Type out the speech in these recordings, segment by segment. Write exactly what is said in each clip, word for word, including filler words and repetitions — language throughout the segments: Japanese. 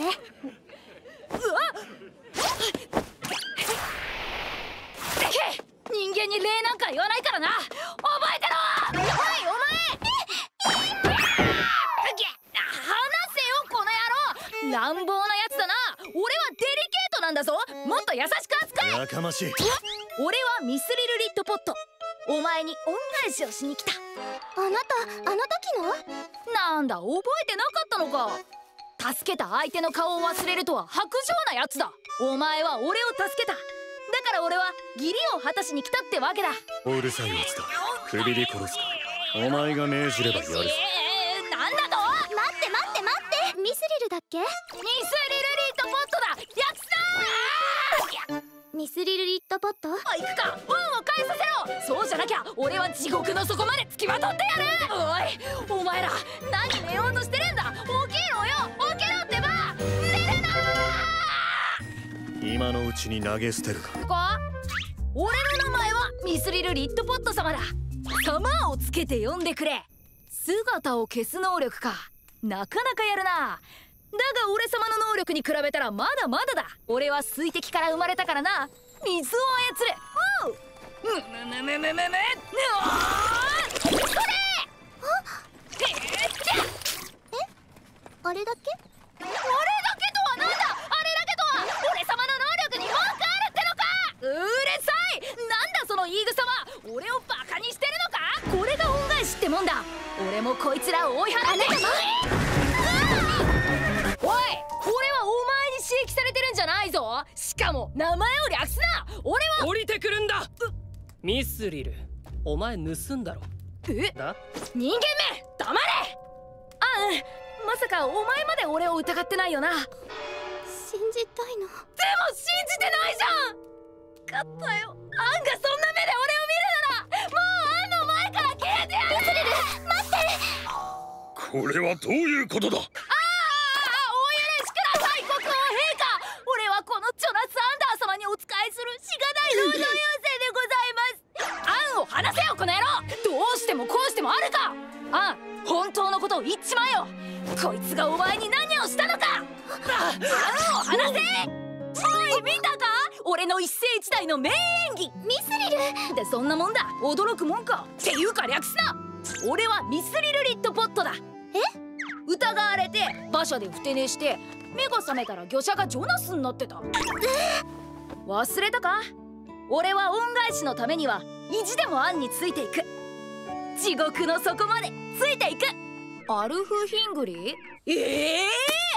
うわっ人間に礼なんか言わないからな。覚えてろ。おいお前離せよこの野郎。乱暴なやつだな。俺はデリケートなんだぞ。もっと優しく扱え。 やかましい。 俺はミスリルリットポット。お前に恩返しをしに来た。 あなたあの時の？ なんだ覚えてなかったのか。助けた相手の顔を忘れるとは薄情なやつだ。お前は俺を助けた。だから俺は義理を果たしに来たってわけだ。 うるさいやつだ。首で殺すか。お前が命じればやるぞ。 えー、なんだと。 待って待って待って。ミスリルだっけ？ ミスリルリットポットだ。やつだー。 ミスリルリットポット？ 行くか。恩を返させろ。そうじゃなきゃ俺は地獄の底まで付きまとってやる。おいお前ら何寝ようとしてるんだ。起きろよ起きろってば。寝るなー。 今のうちに投げ捨てるか。 俺の名前はミスリルリットポット様だ。様をつけて呼んでくれ。姿を消す能力か。なかなかやるな。だが俺様の能力に比べたらまだまだだ。俺は水滴から生まれたからな。水を操る。むむむむむむむ。それ。 あれだけ？ あれだけとはなんだ。あれだけとは俺様の能力に文句あるってのか。うるさい。なんだその言い草は。俺をバカにしてるのか。これが恩返しってもんだ。俺もこいつらを追い払って。おい、俺はお前に刺激されてるんじゃないぞ。しかも名前を略すな。俺は降りてくるんだ。ミスリル、お前盗んだろ。 えだ人間め黙れ。あん、まさかお前まで俺を疑ってないよな。 信じたいの？ でも信じてないじゃん。勝ったよ。アンがそんな目で俺を見るならもうアンの前から消えてやる。ミスリル待って。 これはどういうことだ。 ああ、お許しください国王陛下。俺はこのチョナス・アンダー様にお仕えするしがない労働要請でございます。アンを離せよこの野郎。どうしてもこうしてもあるか。アン、本当のことを言っちまえよ。こいつがお前に何をしたのか。アンを離せ。おい見たか。俺の一世一代の名演技。 ミスリルでそんなもんだ。驚くもんか。っていうか略すな。俺はミスリルリットポットだ。 え？ 疑われて馬車でふて寝して目が覚めたら魚車がジョナスになってた。忘れたか。俺は恩返しのためには意地でもアンについていく。地獄の底までついていく。アルフ・ヒングリー。えー、え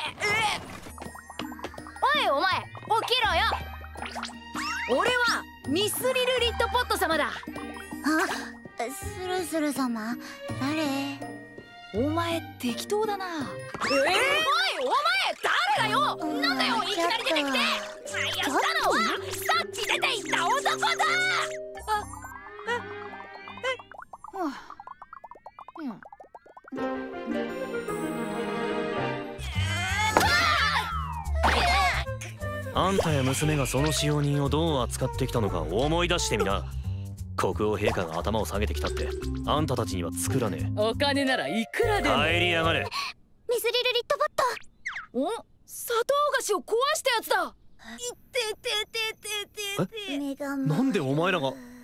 おいお前起きろよ。俺はミスリルリットポット様だ。 あ、スルスル様誰？ お前適当だな。えー、おいお前誰だよ。なんだよいきなり出てきて。やったのはさっき出ていった男だ。あ、え、え、はあ、うん。 あんたや娘がその使用人をどう扱ってきたのか思い出してみな。国王陛下が頭を下げてきたってあんたたちには作らねえ。 お金ならいくらでも。 帰りやがれ。 ミスリルリットポット。 お、砂糖菓子を壊したやつだ。いってててててて。 目がなんでお前らが。